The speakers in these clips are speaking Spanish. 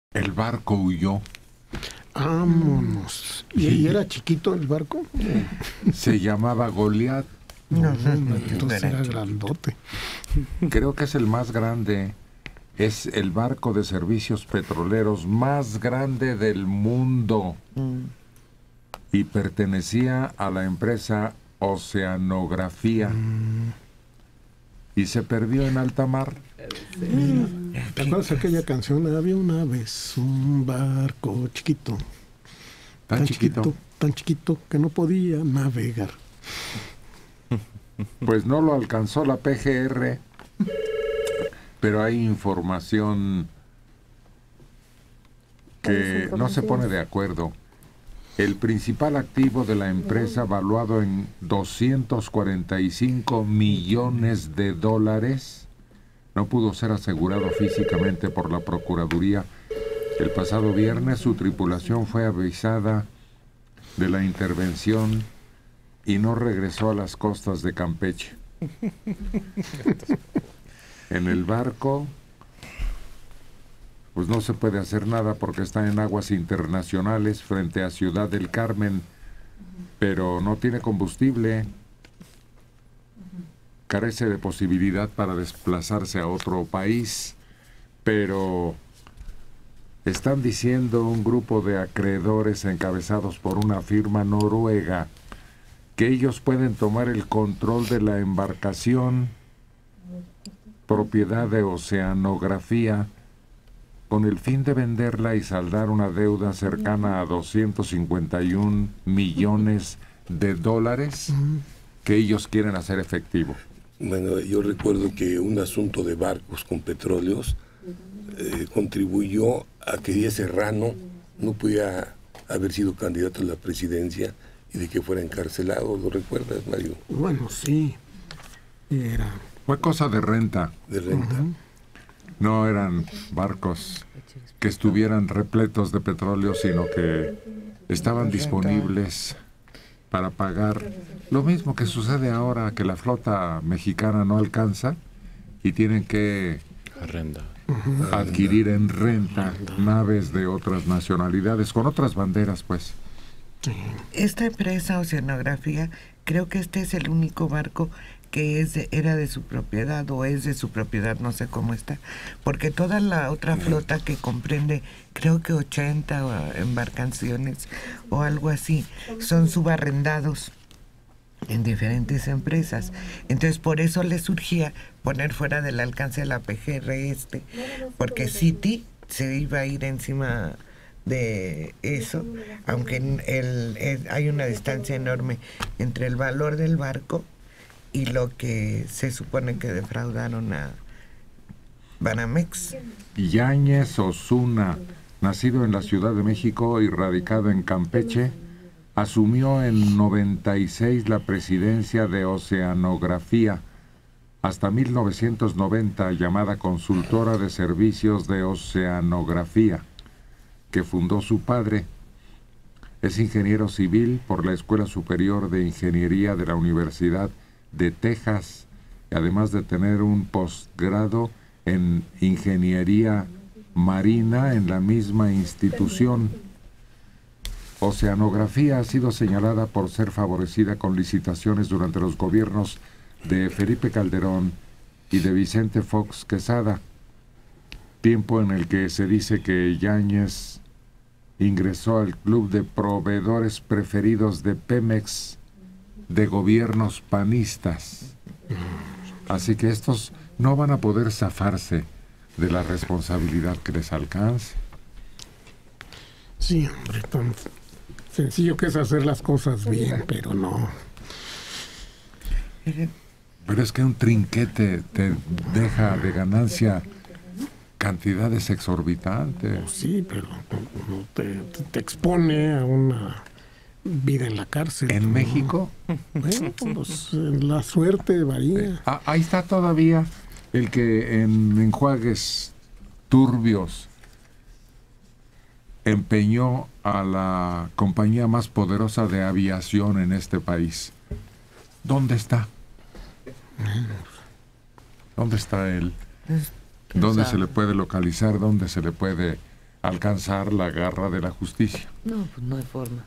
El barco huyó. Vámonos. ¿Y era chiquito el barco? Se llamaba Goliat. No, entonces era grandote. Creo que es el más grande. Es el barco de servicios petroleros más grande del mundo. Y pertenecía a la empresa Oceanografía. Y se perdió en alta mar. ¿Te acuerdas aquella canción? Había una vez un barco chiquito. Tan chiquito. Tan chiquito que no podía navegar. Pues no lo alcanzó la PGR, pero hay información que no se pone de acuerdo. El principal activo de la empresa, valuado en 245 millones de dólares, no pudo ser asegurado físicamente por la Procuraduría. El pasado viernes su tripulación fue avisada de la intervención y no regresó a las costas de Campeche. En el barco, pues no se puede hacer nada porque está en aguas internacionales frente a Ciudad del Carmen, pero no tiene combustible. Carece de posibilidad para desplazarse a otro país, pero están diciendo un grupo de acreedores encabezados por una firma noruega que ellos pueden tomar el control de la embarcación, propiedad de Oceanografía, con el fin de venderla y saldar una deuda cercana a 251 millones de dólares que ellos quieren hacer efectivo. Bueno, yo recuerdo que un asunto de barcos con petróleos contribuyó a que Díaz Serrano no pudiera haber sido candidato a la presidencia y de que fuera encarcelado. ¿Lo recuerdas, Mario? Bueno, sí. Fue cosa de renta. De renta. No eran barcos que estuvieran repletos de petróleo, sino que estaban disponibles para pagar. Lo mismo que sucede ahora, que la flota mexicana no alcanza y tienen que adquirir en renta naves de otras nacionalidades, con otras banderas, pues. Esta empresa Oceanografía, creo que este es el único barco que era de su propiedad o es de su propiedad, no sé cómo está, porque toda la otra flota que comprende, creo que 80 embarcaciones o algo así, son subarrendados en diferentes empresas. Entonces por eso le surgía poner fuera del alcance de la PGR porque City se iba a ir encima de eso, aunque hay una distancia enorme entre el valor del barco y lo que se supone que defraudaron a Banamex. Yáñez Osuna, nacido en la Ciudad de México y radicado en Campeche, asumió en 96 la presidencia de Oceanografía, hasta 1990 llamada Consultora de Servicios de Oceanografía, que fundó su padre. Es ingeniero civil por la Escuela Superior de Ingeniería de la Universidad de Texas, además de tener un posgrado en Ingeniería Marina en la misma institución. Oceanografía ha sido señalada por ser favorecida con licitaciones durante los gobiernos de Felipe Calderón y de Vicente Fox Quesada, tiempo en el que se dice que Yáñez ingresó al club de proveedores preferidos de Pemex de gobiernos panistas. Así que estos no van a poder zafarse de la responsabilidad que les alcance. Sí, hombre, tan sencillo que es hacer las cosas bien, pero no. Pero es que un trinquete te deja de ganancia cantidades exorbitantes. Sí, pero no te expone a una vida en la cárcel. ¿En México? Bueno, pues la suerte varía. Ahí está todavía el que en enjuagues turbios empeñó a la compañía más poderosa de aviación en este país. ¿Dónde está? ¿Dónde está él? ¿Dónde se le puede localizar? ¿Dónde se le puede alcanzar la garra de la justicia. No, pues no hay forma.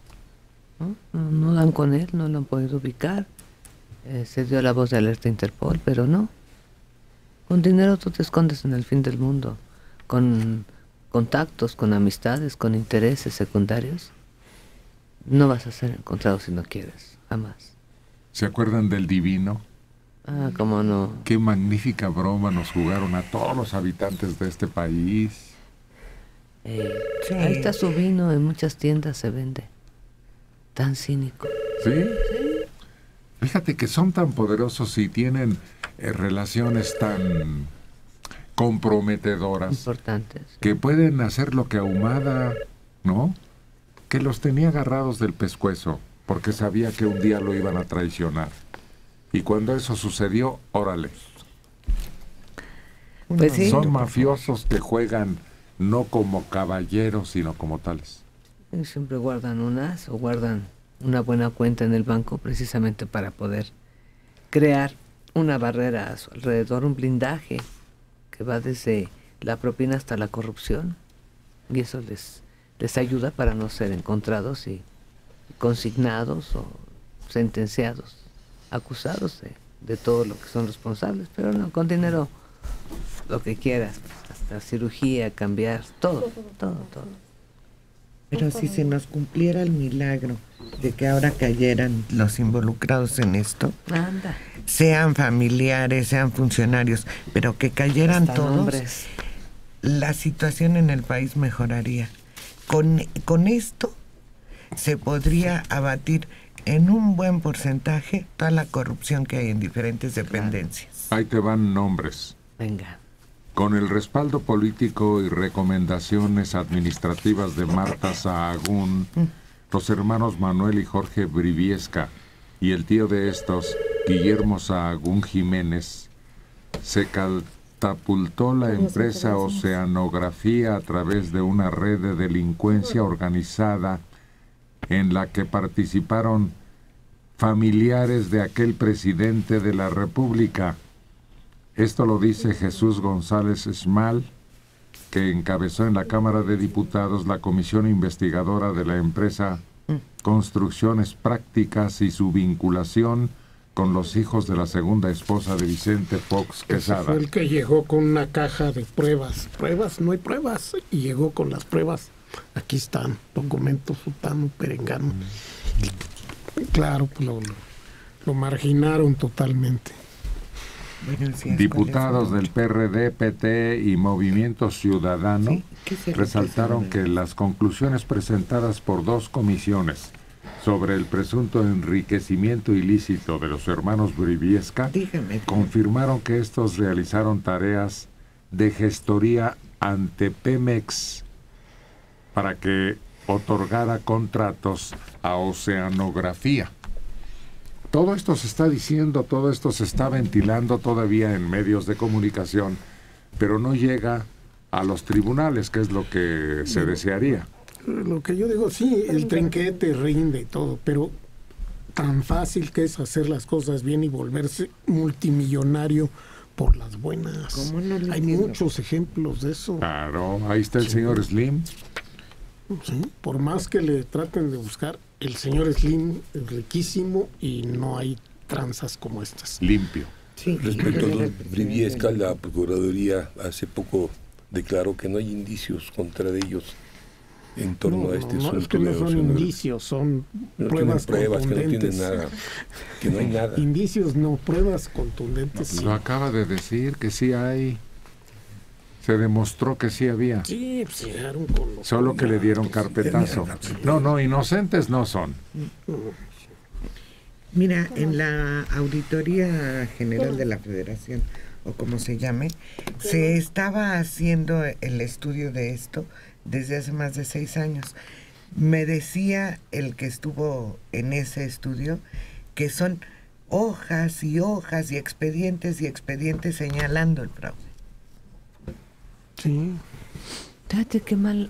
No dan con él, no lo han podido ubicar. Se dio la voz de alerta a Interpol, pero no. Con dinero tú te escondes en el fin del mundo, con contactos, con amistades, con intereses secundarios. No vas a ser encontrado si no quieres, jamás. ¿Se acuerdan del Divino? Ah, cómo no. Qué magnífica broma nos jugaron a todos los habitantes de este país. Sí. Ahí está su vino, en muchas tiendas se vende. Tan cínico. ¿Sí? Fíjate que son tan poderosos y tienen relaciones tan comprometedoras, Importantes. que pueden hacer lo que Ahumada, ¿no? Que los tenía agarrados del pescuezo, porque sabía que un día lo iban a traicionar. Y cuando eso sucedió, órale. Pues sí. Son mafiosos que juegan no como caballeros, sino como tales. Y siempre guardan un as o guardan una buena cuenta en el banco precisamente para poder crear una barrera a su alrededor, un blindaje que va desde la propina hasta la corrupción, y eso les ayuda para no ser encontrados y consignados o sentenciados, acusados de todo lo que son responsables. Pero no, con dinero lo que quieras, hasta cirugía, cambiar, todo. Pero si se nos cumpliera el milagro de que ahora cayeran los involucrados en esto, Anda. sean familiares, sean funcionarios, pero que cayeran Hasta todos, nombres. la situación en el país mejoraría. Con esto se podría abatir en un buen porcentaje toda la corrupción que hay en diferentes dependencias. Ahí te van nombres. Venga. Con el respaldo político y recomendaciones administrativas de Marta Sahagún, los hermanos Manuel y Jorge Briviesca y el tío de estos, Guillermo Sahagún Jiménez, se catapultó la empresa Oceanografía a través de una red de delincuencia organizada en la que participaron familiares de aquel presidente de la República. Esto lo dice Jesús González Esmal, que encabezó en la Cámara de Diputados la comisión investigadora de la empresa Construcciones Prácticas y su vinculación con los hijos de la segunda esposa de Vicente Fox Ese Quesada. fue el que llegó con una caja de pruebas. Pruebas, no hay pruebas. Y llegó con las pruebas. Aquí están, documentos, sutano, perengano. Claro, pues lo marginaron totalmente. Bueno, sí, Diputados ¿cuáles del PRD, PT y Movimiento Ciudadano Sí, ¿qué se resaltaron representa? que las conclusiones presentadas por dos comisiones sobre el presunto enriquecimiento ilícito de los hermanos Briviesca Dígame. confirmaron que estos realizaron tareas de gestoría ante Pemex para que otorgara contratos a Oceanografía. Todo esto se está diciendo, todo esto se está ventilando todavía en medios de comunicación, pero no llega a los tribunales, que es lo que se desearía. Lo que yo digo, sí, el trinquete rinde y todo, pero tan fácil que es hacer las cosas bien y volverse multimillonario por las buenas. ¿Cómo no lo Hay entiendo? muchos ejemplos de eso. Claro, ahí está el señor Slim. Sí, por más que le traten de buscar, el señor Slim es riquísimo y no hay tranzas como estas. Limpio. Sí, Respecto a yo los era el Briviesca, presidente. la Procuraduría hace poco declaró que no hay indicios contra ellos en torno a este no, asunto. es que no de son Oceanografía. indicios, son No pruebas tienen pruebas, que no contundentes. tienen nada, que no hay nada. Indicios no, pruebas contundentes. Sí, Lo acaba de decir que sí hay. Se demostró que sí había. sí, pues llegaron con los Solo que le dieron contactos. carpetazo. No, inocentes no son. Mira, en la Auditoría General de la Federación, o como se llame, se estaba haciendo el estudio de esto desde hace más de 6 años. Me decía el que estuvo en ese estudio que son hojas y hojas y expedientes señalando el fraude. Sí, Fíjate qué mal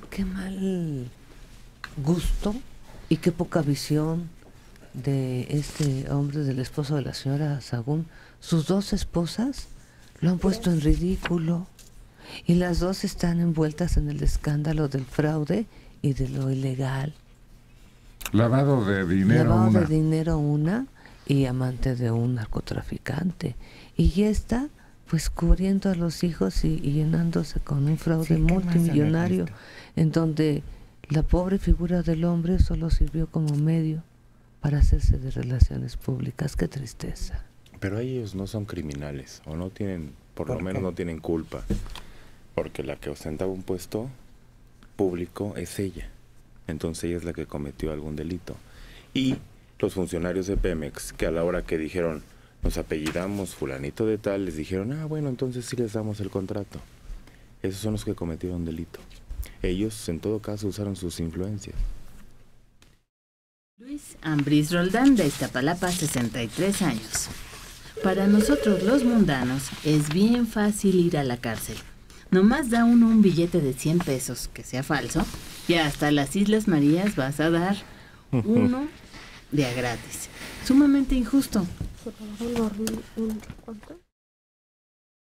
gusto y qué poca visión de este hombre, del esposo de la señora Sahagún. Sus dos esposas lo han puesto en ridículo. Y las dos están envueltas en el escándalo del fraude y de lo ilegal. Lavado de dinero Lavado una. de dinero una y amante de un narcotraficante. Y esta, pues cubriendo a los hijos y llenándose con un fraude Sí, ¿qué más multimillonario, haber visto? en donde la pobre figura del hombre solo sirvió como medio para hacerse de relaciones públicas. Qué tristeza. Pero ellos no son criminales, o no tienen, por lo ¿Por menos qué? no tienen culpa, porque la que ostentaba un puesto público es ella. Entonces ella es la que cometió algún delito. Y los funcionarios de Pemex, que a la hora que dijeron, nos apellidamos fulanito de tal, les dijeron, bueno, entonces sí les damos el contrato. Esos son los que cometieron delito. Ellos, en todo caso, usaron sus influencias. Luis Ambrís Roldán, de Iztapalapa, 63 años. Para nosotros los mundanos es bien fácil ir a la cárcel. Nomás da uno un billete de 100 pesos, que sea falso, y hasta las Islas Marías vas a dar uno de a gratis. Sumamente injusto.